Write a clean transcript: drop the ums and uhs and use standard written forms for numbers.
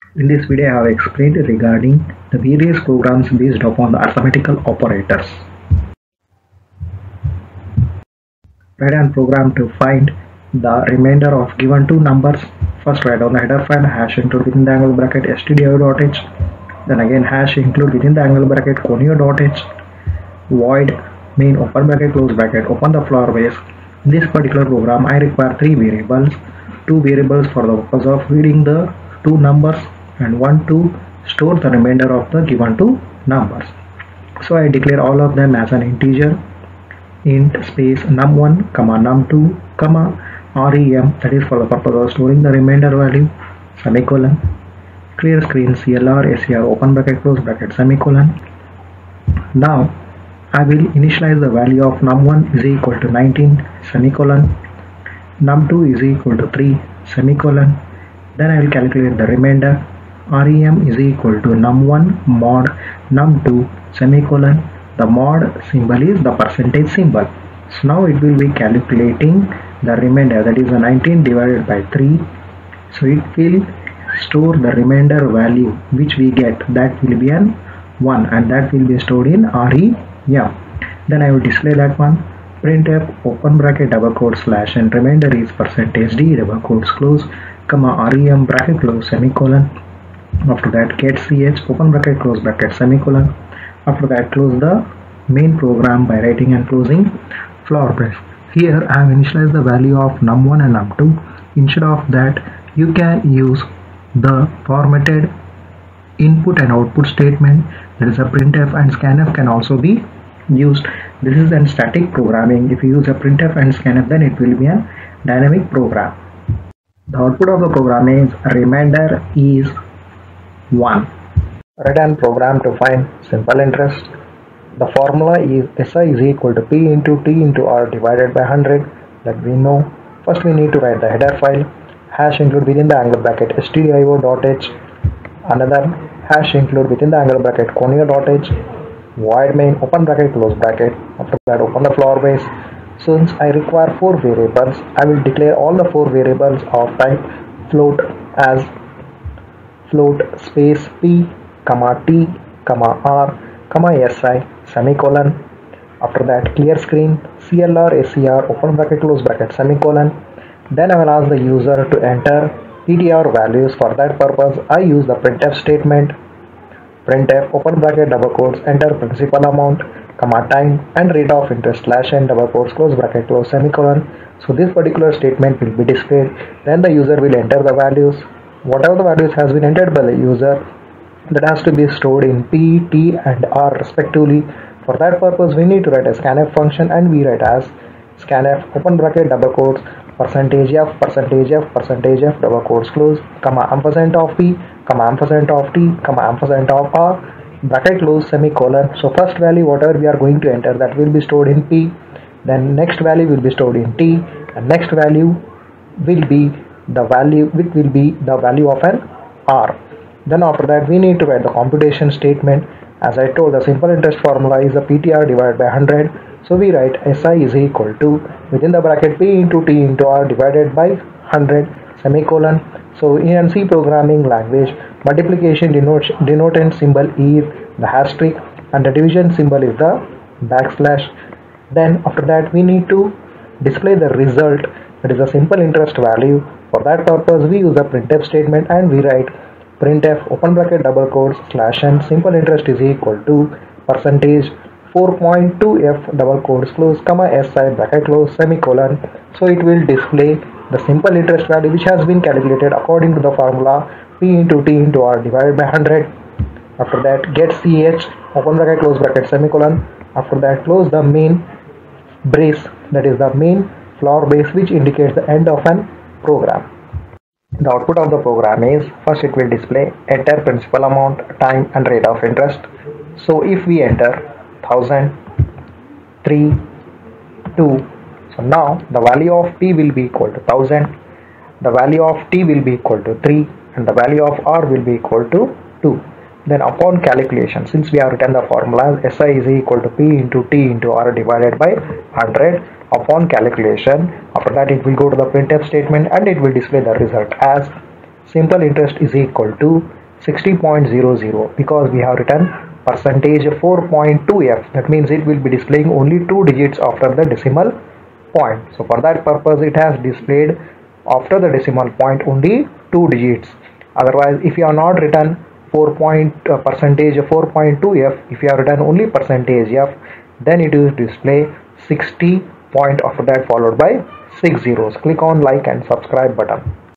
In this video, I have explained regarding the various programs based upon the arithmetical operators. Write a program to find the remainder of given two numbers. First, write down the header file hash include within the angle bracket stdio.h. Then again hash include within the angle bracket conio.h. Void main open bracket close bracket open the floor base. In this particular program, I require three variables. Two variables for the purpose of reading the two numbers and one to store the remainder of the given two numbers. So I declare all of them as an integer int space num1 comma num2 comma rem, that is for the purpose of storing the remainder value, semicolon. Clear screen clr ser open bracket close bracket semicolon. Now I will initialize the value of num1 is equal to 19 semicolon, num2 is equal to 3 semicolon. Then I will calculate the remainder. Rem is equal to num1 mod num2 semicolon. The mod symbol is the percentage symbol. So now it will be calculating the remainder, that is the 19 divided by 3. So it will store the remainder value which we get, that will be an 1, and that will be stored in rem. Then I will display that one. Printf open bracket double quote slash and remainder is percentage d double quotes close comma rem bracket close semicolon. After that get ch open bracket close bracket semicolon. After that close the main program by writing and closing floor brace. Here I have initialized the value of num1 and num2. Instead of that, you can use the formatted input and output statement, that is a printf and scanf can also be used. This is a static programming. If you use a printf and scanf, then it will be a dynamic program. The output of the program is remainder is 1. Write a program to find simple interest. The formula is SI is equal to P into T into R divided by 100, that we know. First we need to write the header file, hash include within the angle bracket stdio.h, another hash include within the angle bracket conio.h, void main open bracket close bracket. After that open the floor base. Since I require 4 variables, I will declare all the 4 variables of type float as float space p comma t comma r comma si semicolon. After that clear screen clr ser open bracket close bracket semicolon. Then I will ask the user to enter ptr values. For that purpose I use the printf statement. Printf open bracket double quotes enter principal amount comma time and rate of interest slash n double quotes close bracket close semicolon. So this particular statement will be displayed. Then the user will enter the values. Whatever the values has been entered by the user, that has to be stored in p, t and r respectively. For that purpose we need to write a scanf function, and we write as scanf open bracket double quotes percentage f double quotes close comma ampersand of p comma ampersand of t comma ampersand of r bracket close semicolon. So first value whatever we are going to enter, that will be stored in p, then next value will be stored in t, and next value will be the value which will be the value of an r. Then after that we need to write the computation statement. As I told, the simple interest formula is the PTR divided by 100. So we write SI is equal to within the bracket P into T into R divided by 100 semicolon. So in C programming language, multiplication denotant symbol is the asterisk and the division symbol is the backslash. Then after that we need to display the result, that is a simple interest value. For that purpose we use a printf statement, and we write printf open bracket double quotes slash n simple interest is equal to percentage 4.2f double quotes close comma si bracket close semicolon. So it will display the simple interest value which has been calculated according to the formula p into t into r divided by 100. After that get ch open bracket close bracket semicolon. After that close the main brace, that is the main floor base which indicates the end of an program. The output of the program is, first it will display enter principal amount, time and rate of interest. So if we enter 1000, 3, 2, so now the value of p will be equal to 1000, the value of t will be equal to 3, and the value of r will be equal to 2. Then upon calculation, since we have written the formula SI is equal to P into T into R divided by 100, upon calculation, after that it will go to the printf statement and it will display the result as simple interest is equal to 60.00 because we have written percentage 4.2f. That means it will be displaying only 2 digits after the decimal point. So for that purpose it has displayed after the decimal point only 2 digits. Otherwise, if you have not written percentage 4.2f, if you have written only percentage f, then it will display 60 point after that followed by 6 zeros. Click on like and subscribe button.